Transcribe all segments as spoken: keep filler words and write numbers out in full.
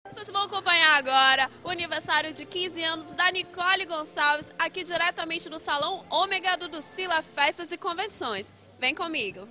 Vocês vão acompanhar agora o aniversário de quinze anos da Nicole Gonçalves, aqui diretamente no Salão Ômega do Docila Festas e Convenções. Vem comigo!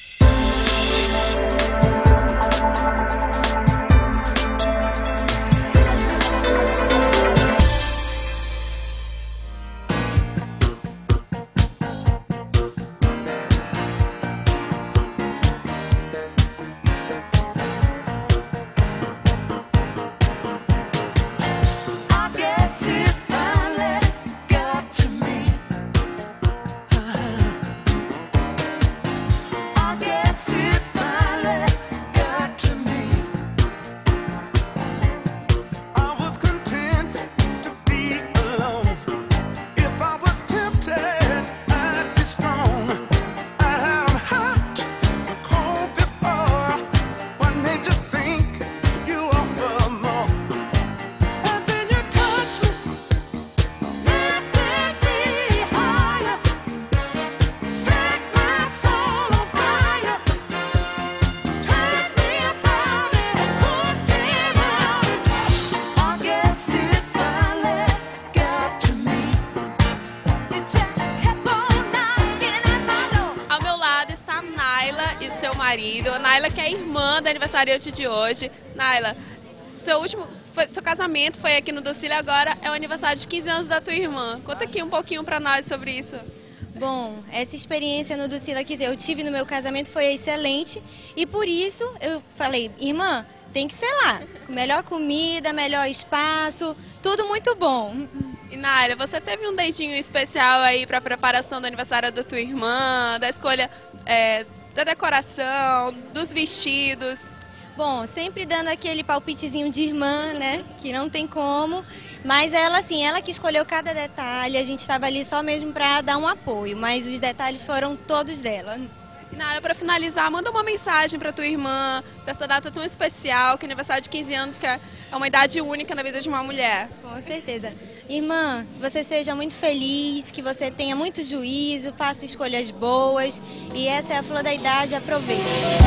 Seu marido, Naila, que é irmã da aniversariante de hoje. Naila, seu último, foi, seu casamento foi aqui no Docila, agora é o aniversário de quinze anos da tua irmã. Conta aqui um pouquinho pra nós sobre isso. Bom, essa experiência no Docila que eu tive no meu casamento foi excelente e por isso eu falei, irmã, tem que ser lá, melhor comida, melhor espaço, tudo muito bom. E Naila, você teve um dedinho especial aí pra preparação do aniversário da tua irmã, da escolha é, da decoração, dos vestidos? Bom, sempre dando aquele palpitezinho de irmã, né, que não tem como, mas ela assim, ela que escolheu cada detalhe, a gente estava ali só mesmo para dar um apoio, mas os detalhes foram todos dela. E Naila, para finalizar, manda uma mensagem para tua irmã, para essa data tão especial, que é aniversário de quinze anos, que é uma idade única na vida de uma mulher. Com certeza. Irmã, você seja muito feliz, que você tenha muito juízo, faça escolhas boas e essa é a flor da idade, aproveite.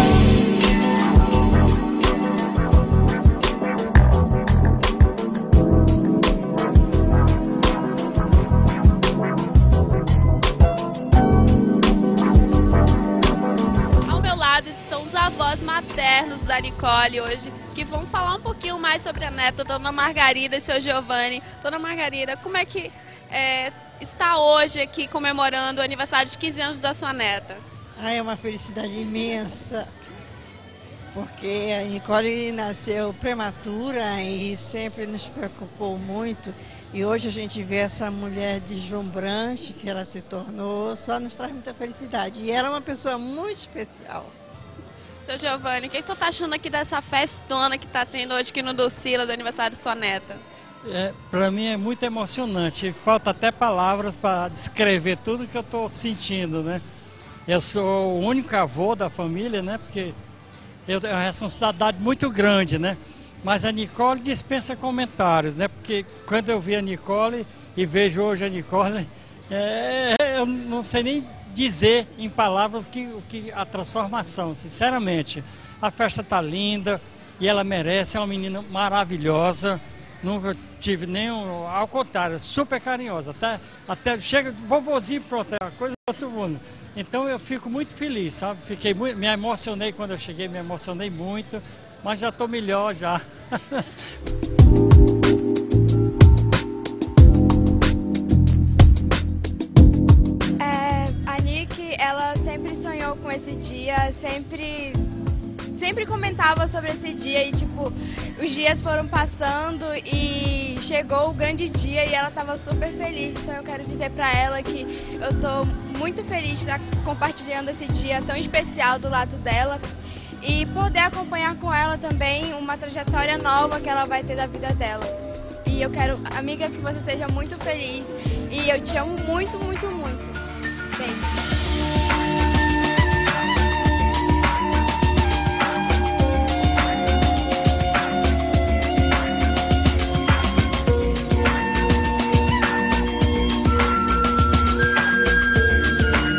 Ao meu lado estão os avós maternos da Nicole hoje, que vão falar um pouquinho mais sobre a neta, Dona Margarida e seu Giovanni. Dona Margarida, como é que é, está hoje aqui comemorando o aniversário de quinze anos da sua neta? Ah, é uma felicidade imensa, porque a Nicole nasceu prematura e sempre nos preocupou muito. E hoje a gente vê essa mulher deslumbrante que ela se tornou, só nos traz muita felicidade. E ela é uma pessoa muito especial. Seu Giovanni, o que você está achando aqui dessa festona que está tendo hoje aqui no Docila, do aniversário de sua neta? É, para mim é muito emocionante, falta até palavras para descrever tudo que eu estou sentindo, né? Eu sou o único avô da família, né? Porque eu tenho uma responsabilidade muito grande, né? Mas a Nicole dispensa comentários, né? Porque quando eu vi a Nicole e vejo hoje a Nicole, é, eu não sei nem dizer em palavras o que, o que a transformação, sinceramente. A festa tá linda e ela merece, é uma menina maravilhosa, nunca tive nenhum, ao contrário, super carinhosa, até, até chega, vovozinho, pronto, é uma coisa do outro mundo. Então eu fico muito feliz, sabe? Fiquei muito, me emocionei quando eu cheguei, me emocionei muito, mas já estou melhor já. Ela sempre sonhou com esse dia, sempre, sempre comentava sobre esse dia e tipo, os dias foram passando e chegou o grande dia e ela estava super feliz. Então eu quero dizer para ela que eu estou muito feliz de estar compartilhando esse dia tão especial do lado dela e poder acompanhar com ela também uma trajetória nova que ela vai ter da vida dela. E eu quero, amiga, que você seja muito feliz e eu te amo muito, muito, muito. Beijo.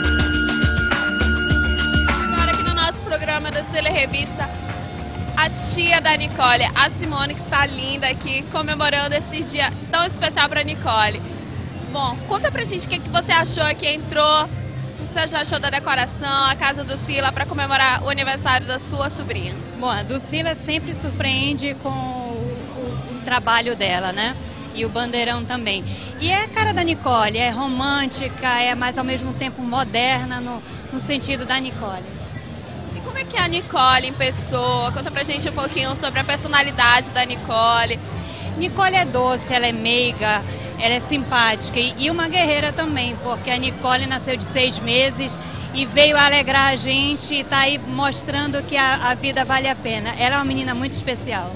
Revista, a tia da Nicole, a Simone, que está linda aqui, comemorando esse dia tão especial para Nicole. Bom, conta pra gente o que, que você achou que entrou, o que você já achou da decoração, a casa do Sila, para comemorar o aniversário da sua sobrinha. Bom, a Ducila sempre surpreende com o, o, o trabalho dela, né? E o bandeirão também. E é a cara da Nicole, é romântica, é mais ao mesmo tempo moderna no, no sentido da Nicole. E como é que é a Nicole em pessoa? Conta pra gente um pouquinho sobre a personalidade da Nicole. Nicole é doce, ela é meiga, ela é simpática e, e uma guerreira também, porque a Nicole nasceu de seis meses e veio alegrar a gente e está aí mostrando que a, a vida vale a pena. Ela é uma menina muito especial.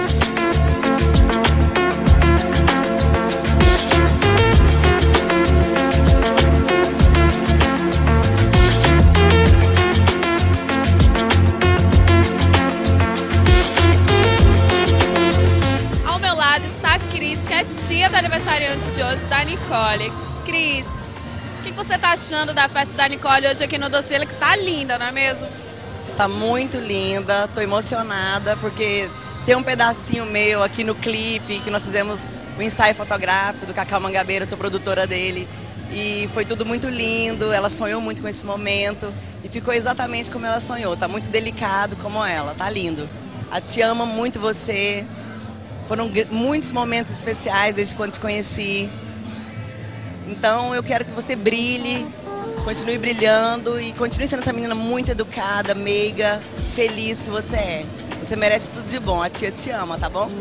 Está a Cris, que é tia do aniversariante de hoje, da Nicole. Cris, o que você está achando da festa da Nicole hoje aqui no Docila, que está linda, não é mesmo? Está muito linda, estou emocionada, porque tem um pedacinho meu aqui no clipe, que nós fizemos o ensaio fotográfico do Cacau Mangabeira, sou produtora dele, e foi tudo muito lindo, ela sonhou muito com esse momento, e ficou exatamente como ela sonhou, está muito delicado como ela, tá lindo. A tia ama muito você. Foram muitos momentos especiais desde quando te conheci. Então eu quero que você brilhe, continue brilhando e continue sendo essa menina muito educada, meiga, feliz que você é. Você merece tudo de bom, a tia te ama, tá bom?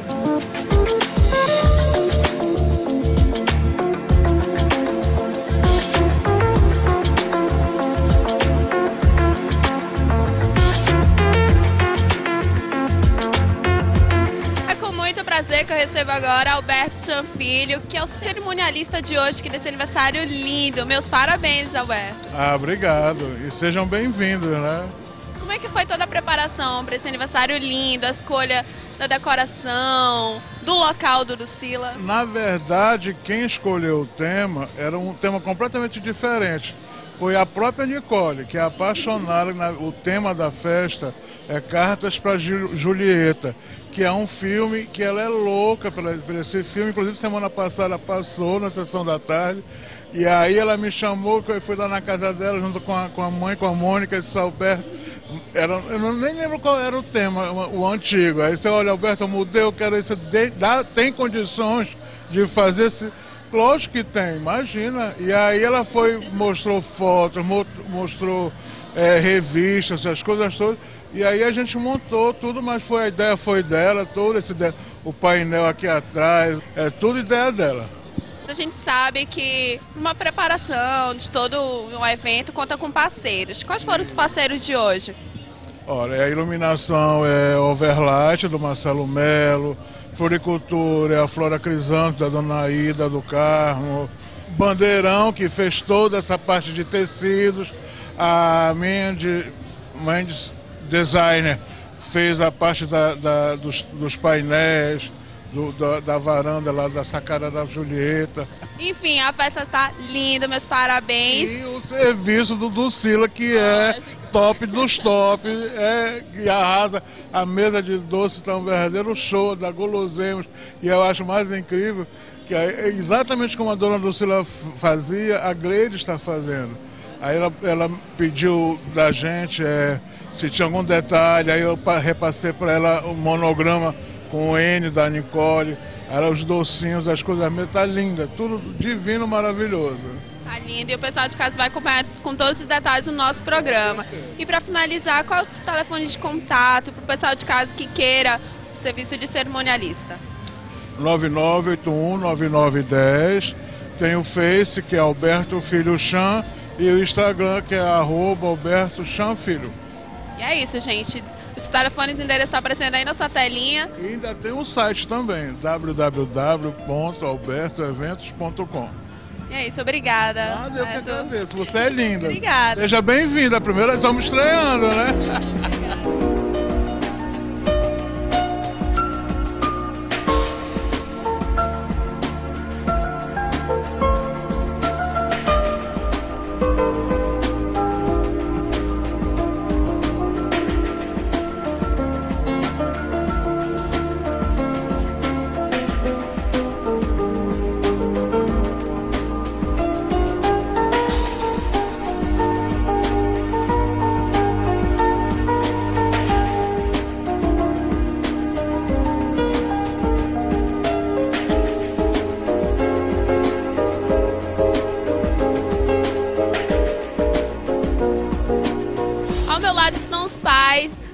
Prazer que eu recebo agora Alberto Chanfilho, que é o cerimonialista de hoje, que desse aniversário lindo. Meus parabéns, Alberto. Ah, obrigado. E sejam bem-vindos, né? Como é que foi toda a preparação para esse aniversário lindo, a escolha da decoração, do local do Docila? Na verdade, quem escolheu o tema era um tema completamente diferente. Foi a própria Nicole, que é apaixonada. O tema da festa é Cartas para Julieta, que é um filme que ela é louca por esse filme. Inclusive, semana passada passou na sessão da tarde. E aí ela me chamou, que eu fui lá na casa dela, junto com a, com a mãe, com a Mônica, e disse, Alberto, era, eu não, nem lembro qual era o tema, o, o antigo. Aí você olha, Alberto, eu mudei, eu quero isso. Dá, tem condições de fazer esse... Lógico que tem, imagina. E aí ela foi, mostrou fotos, mostrou é, revistas, essas coisas todas. E aí a gente montou tudo, mas foi, a ideia foi dela, todo esse, o painel aqui atrás, é tudo ideia dela. A gente sabe que uma preparação de todo um evento conta com parceiros. Quais foram os parceiros de hoje? Olha, a iluminação é Overlight, do Marcelo Melo, floricultura é a Flora Crisanto, da Dona Ida do Carmo, Bandeirão, que fez toda essa parte de tecidos, a Mendes, Mendes Designer fez a parte da, da, dos, dos painéis, do, da, da varanda lá da Sacada da Julieta. Enfim, a festa está linda, meus parabéns. E o serviço do Docila, que é top dos top, é, que arrasa. A mesa de doce está um verdadeiro show da guloseimas. E eu acho mais incrível que é exatamente como a dona Docila fazia, a Gleide está fazendo. Aí ela, ela pediu da gente é, se tinha algum detalhe, aí eu repassei para ela o monograma com o N da Nicole, era os docinhos, as coisas mesmo, tá linda, tudo divino, maravilhoso. Tá lindo, e o pessoal de casa vai acompanhar com todos os detalhes do nosso programa. E para finalizar, qual é o telefone de contato para o pessoal de casa que queira o serviço de cerimonialista? nove nove oito um nove nove um zero, tem o Face, que é Alberto Filho Chan, e o Instagram, que é arroba Alberto Chan Filho. E é isso, gente. Os telefones e endereços estão aparecendo aí na sua telinha. E ainda tem um site também, w w w ponto alberto eventos ponto com. E é isso, obrigada. Ah, eu que agradeço, você é linda. Obrigada. Seja bem-vinda, primeiro estamos estreando, né?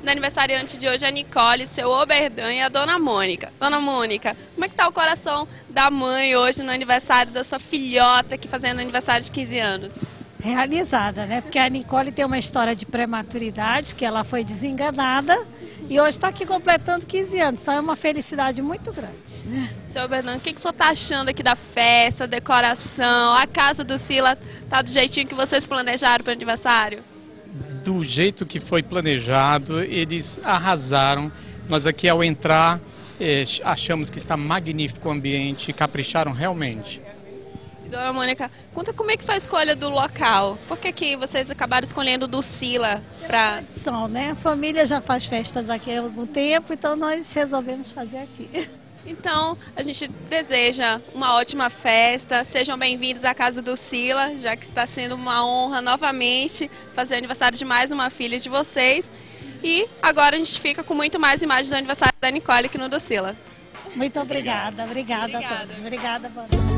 da aniversariante de hoje, a Nicole, seu Oberdan e a Dona Mônica. Dona Mônica, como é que tá o coração da mãe hoje no aniversário da sua filhota, que fazendo aniversário de quinze anos? Realizada, né? Porque a Nicole tem uma história de prematuridade, que ela foi desenganada e hoje está aqui completando quinze anos. Então é uma felicidade muito grande. Seu Oberdan, o que, que o senhor está achando aqui da festa, decoração? A casa do Sila tá do jeitinho que vocês planejaram para o aniversário? Do jeito que foi planejado, eles arrasaram. Nós aqui ao entrar eh, achamos que está magnífico o ambiente, capricharam realmente. Dona Mônica, conta como é que foi a escolha do local. Por que que vocês acabaram escolhendo do Sila? Pra... Tradição, né? A família já faz festas aqui há algum tempo, então nós resolvemos fazer aqui. Então, a gente deseja uma ótima festa. Sejam bem-vindos à casa do Sila, já que está sendo uma honra novamente fazer o aniversário de mais uma filha de vocês. E agora a gente fica com muito mais imagens do aniversário da Nicole aqui no do Sila. Muito obrigada, obrigada, obrigada a todos. Obrigada, boa noite.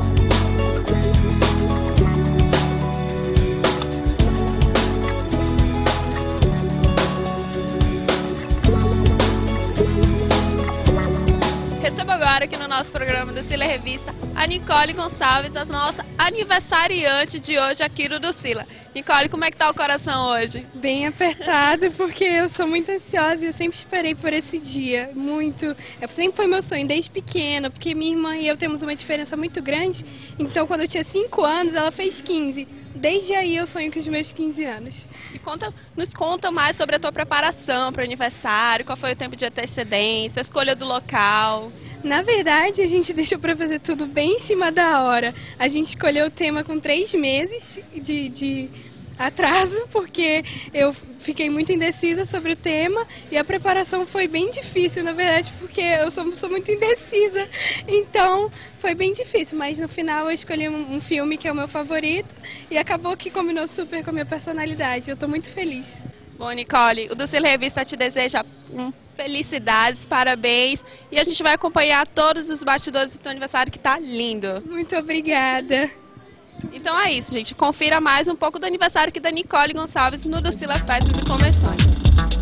Recebo agora aqui no nosso programa do Sila Revista a Nicole Gonçalves, a nossa aniversariante de hoje aqui no do Sila. Nicole, como é que tá o coração hoje? Bem apertado, porque eu sou muito ansiosa e eu sempre esperei por esse dia, muito. Sempre foi meu sonho, desde pequena, porque minha irmã e eu temos uma diferença muito grande, então quando eu tinha cinco anos, ela fez quinze. Desde aí eu sonho com os meus quinze anos. E conta, nos conta mais sobre a tua preparação para o aniversário, qual foi o tempo de antecedência, a escolha do local. Na verdade, a gente deixou para fazer tudo bem em cima da hora. A gente escolheu o tema com três meses de, de atraso, porque eu fiquei muito indecisa sobre o tema e a preparação foi bem difícil, na verdade, porque eu sou, sou muito indecisa. Então, foi bem difícil, mas no final eu escolhi um, um filme que é o meu favorito e acabou que combinou super com a minha personalidade. Eu estou muito feliz. Bom, Nicole, o do Sila Revista te deseja um, felicidades, parabéns, e a gente vai acompanhar todos os bastidores do teu aniversário, que tá lindo. Muito obrigada. Então é isso, gente. Confira mais um pouco do aniversário aqui da Nicole Gonçalves no do Sila Festas e Convenções.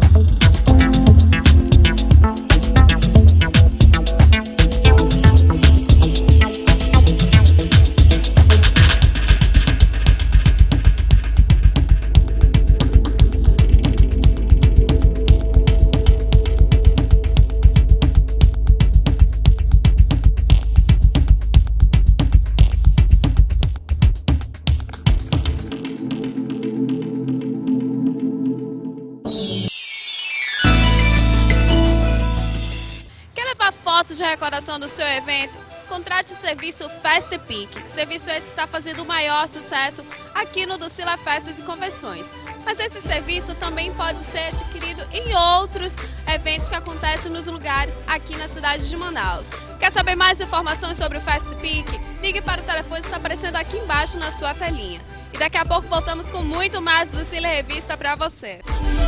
Fotos de recordação do seu evento? Contrate o serviço FestPic. Serviço esse está fazendo o maior sucesso aqui no do Sila Festas e Convenções. Mas esse serviço também pode ser adquirido em outros eventos que acontecem nos lugares aqui na cidade de Manaus. Quer saber mais informações sobre o FestPic? Ligue para o telefone que está aparecendo aqui embaixo na sua telinha. E daqui a pouco voltamos com muito mais do Sila Revista para você.